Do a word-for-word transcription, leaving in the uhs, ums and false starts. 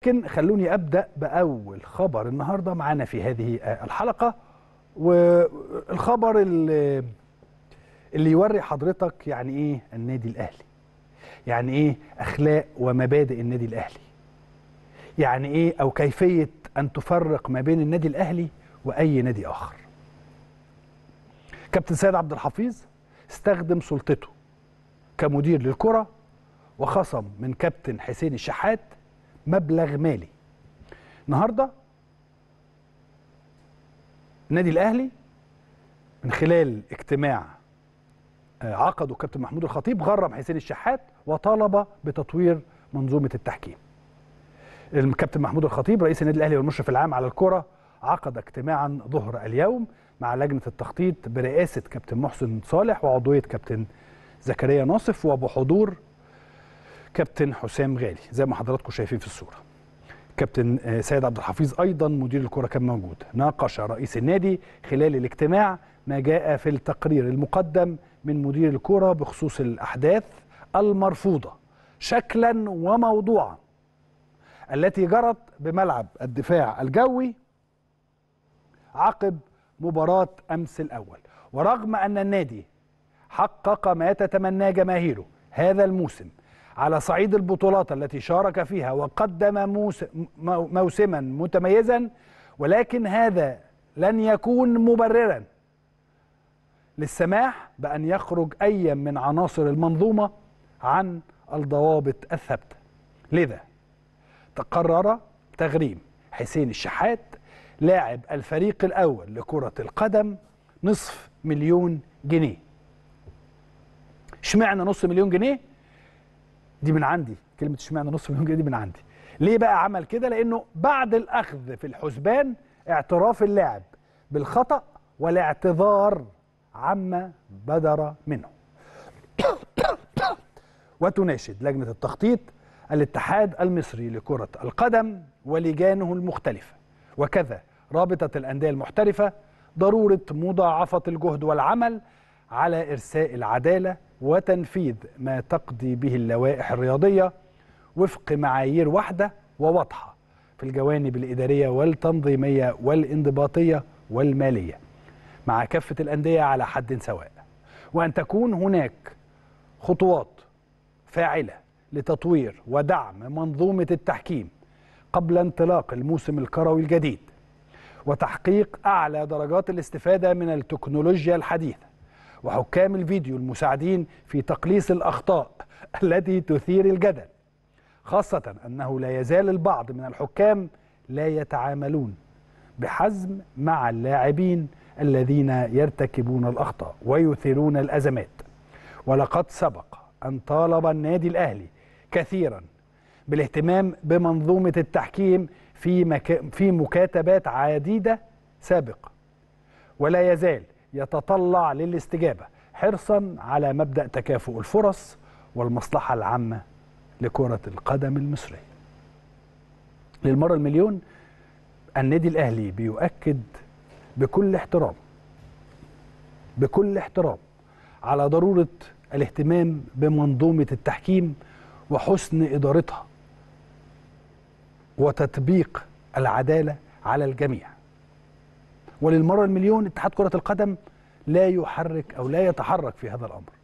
لكن خلوني أبدأ بأول خبر النهاردة معانا في هذه الحلقة، والخبر اللي, اللي يوري حضرتك يعني إيه النادي الأهلي، يعني إيه أخلاق ومبادئ النادي الأهلي، يعني إيه أو كيفية أن تفرق ما بين النادي الأهلي وأي نادي آخر. كابتن سيد عبد الحفيظ استخدم سلطته كمدير للكرة وخصم من كابتن حسين الشحات مبلغ مالي. النهارده النادي الاهلي من خلال اجتماع عقده كابتن محمود الخطيب غرم حسين الشحات وطالب بتطوير منظومه التحكيم. الكابتن محمود الخطيب رئيس النادي الاهلي والمشرف العام على الكره عقد اجتماعا ظهر اليوم مع لجنه التخطيط برئاسه كابتن محسن صالح وعضويه كابتن زكريا ناصف وبحضور كابتن حسام غالي زي ما حضراتكم شايفين في الصوره. كابتن سيد عبد الحفيظ ايضا مدير الكره كان موجود. ناقش رئيس النادي خلال الاجتماع ما جاء في التقرير المقدم من مدير الكره بخصوص الاحداث المرفوضه شكلا وموضوعا التي جرت بملعب الدفاع الجوي عقب مباراه امس الاول. ورغم ان النادي حقق ما يتتمناه جماهيره هذا الموسم على صعيد البطولات التي شارك فيها وقدم موسما متميزا، ولكن هذا لن يكون مبررا للسماح بأن يخرج أي من عناصر المنظومة عن الضوابط الثابتة. لذا تقرر تغريم حسين الشحات لاعب الفريق الأول لكرة القدم نصف مليون جنيه. اشمعنى نصف مليون جنيه؟ دي من عندي، كلمة اشمعنى نصف مليون جنيه دي من عندي. ليه بقى عمل كده؟ لأنه بعد الأخذ في الحسبان اعتراف اللاعب بالخطأ والاعتذار عما بدر منه. وتناشد لجنة التخطيط الاتحاد المصري لكرة القدم ولجانه المختلفة وكذا رابطة الأندية المحترفة ضرورة مضاعفة الجهد والعمل على إرساء العدالة وتنفيذ ما تقضي به اللوائح الرياضية وفق معايير واحدة وواضحة في الجوانب الإدارية والتنظيمية والانضباطية والمالية مع كافة الأندية على حد سواء، وأن تكون هناك خطوات فاعلة لتطوير ودعم منظومة التحكيم قبل انطلاق الموسم الكروي الجديد وتحقيق أعلى درجات الاستفادة من التكنولوجيا الحديثة وحكام الفيديو المساعدين في تقليص الأخطاء التي تثير الجدل، خاصة أنه لا يزال البعض من الحكام لا يتعاملون بحزم مع اللاعبين الذين يرتكبون الأخطاء ويثيرون الأزمات. ولقد سبق أن طالب النادي الأهلي كثيرا بالاهتمام بمنظومة التحكيم في, مكا... في مكاتبات عديدة سابقة، ولا يزال يتطلع للاستجابة حرصا على مبدأ تكافؤ الفرص والمصلحة العامة لكرة القدم المصرية. للمرة المليون النادي الأهلي بيؤكد بكل احترام بكل احترام على ضرورة الاهتمام بمنظومة التحكيم وحسن إدارتها وتطبيق العدالة على الجميع. وللمرة المليون اتحاد كرة القدم لا يحرك أو لا يتحرك في هذا الأمر.